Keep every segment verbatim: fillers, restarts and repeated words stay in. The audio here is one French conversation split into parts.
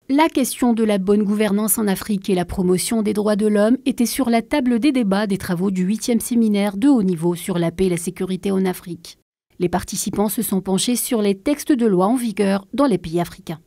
La question de la bonne gouvernance en Afrique et la promotion des droits de l'homme était sur la table des débats des travaux du huitième séminaire de haut niveau sur la paix et la sécurité en Afrique. Les participants se sont penchés sur les textes de loi en vigueur dans les pays africains.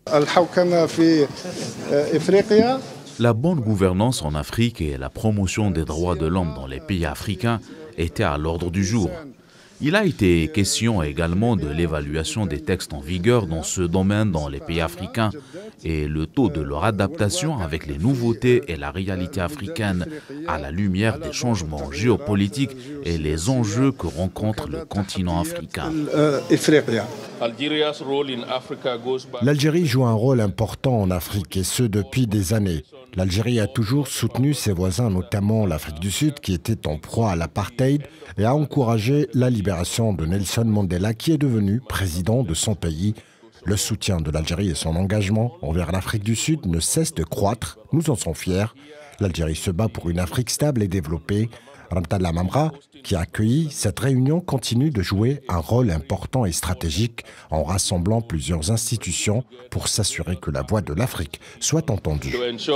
La bonne gouvernance en Afrique et la promotion des droits de l'homme dans les pays africains étaient à l'ordre du jour. Il a été question également de l'évaluation des textes en vigueur dans ce domaine dans les pays africains et le taux de leur adaptation avec les nouveautés et la réalité africaine à la lumière des changements géopolitiques et les enjeux que rencontre le continent africain. L'Algérie joue un rôle important en Afrique et ce depuis des années. L'Algérie a toujours soutenu ses voisins, notamment l'Afrique du Sud, qui était en proie à l'apartheid, et a encouragé la libération de Nelson Mandela, qui est devenu président de son pays. Le soutien de l'Algérie et son engagement envers l'Afrique du Sud ne cessent de croître. Nous en sommes fiers. L'Algérie se bat pour une Afrique stable et développée. Ramtan Lamamra, qui a accueilli cette réunion, continue de jouer un rôle important et stratégique en rassemblant plusieurs institutions pour s'assurer que la voix de l'Afrique soit entendue.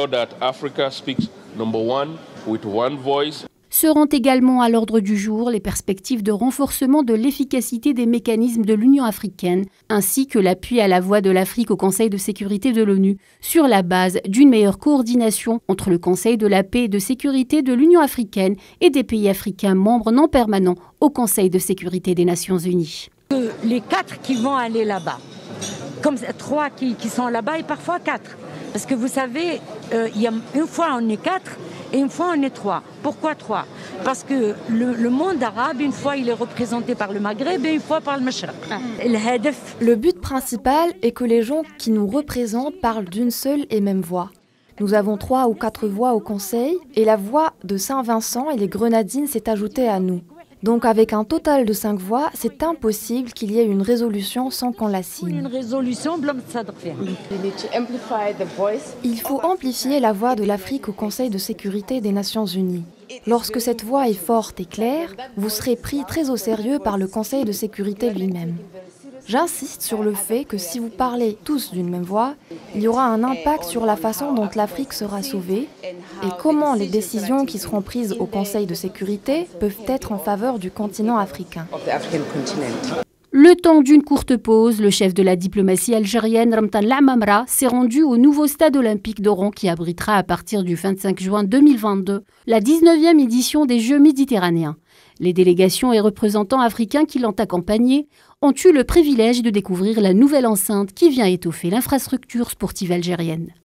Seront également à l'ordre du jour les perspectives de renforcement de l'efficacité des mécanismes de l'Union africaine, ainsi que l'appui à la voix de l'Afrique au Conseil de sécurité de l'ONU, sur la base d'une meilleure coordination entre le Conseil de la paix et de sécurité de l'Union africaine et des pays africains membres non permanents au Conseil de sécurité des Nations unies. Les quatre qui vont aller là-bas, comme trois qui, qui sont là-bas et parfois quatre. Parce que vous savez, euh, il y a une fois on est quatre, et une fois on est trois. Pourquoi trois? Parce que le, le monde arabe, une fois il est représenté par le Maghreb et une fois par le Mashraq. Le but principal est que les gens qui nous représentent parlent d'une seule et même voix. Nous avons trois ou quatre voix au Conseil et la voix de Saint-Vincent et les Grenadines s'est ajoutée à nous. Donc avec un total de cinq voix, c'est impossible qu'il y ait une résolution sans qu'on la signe. Une résolution, il faut amplifier la voix de l'Afrique au Conseil de sécurité des Nations unies. Lorsque cette voix est forte et claire, vous serez pris très au sérieux par le Conseil de sécurité lui-même. J'insiste sur le fait que si vous parlez tous d'une même voix, il y aura un impact sur la façon dont l'Afrique sera sauvée et comment les décisions qui seront prises au Conseil de sécurité peuvent être en faveur du continent africain. Le temps d'une courte pause, le chef de la diplomatie algérienne, Ramtan Lamamra, s'est rendu au nouveau stade olympique d'Oran qui abritera à partir du vingt-cinq juin deux mille vingt-deux la dix-neuvième édition des Jeux méditerranéens. Les délégations et représentants africains qui l'ont accompagné ont eu le privilège de découvrir la nouvelle enceinte qui vient étoffer l'infrastructure sportive algérienne.